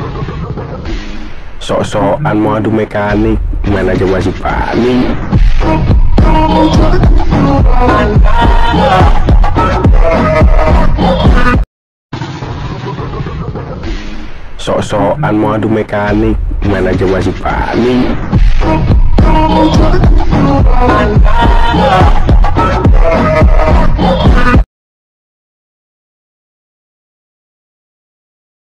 Sok-sokan mau adu mekanik, mana aja masih panik. Sok-sokan mau adu mekanik, mana aja masih panik.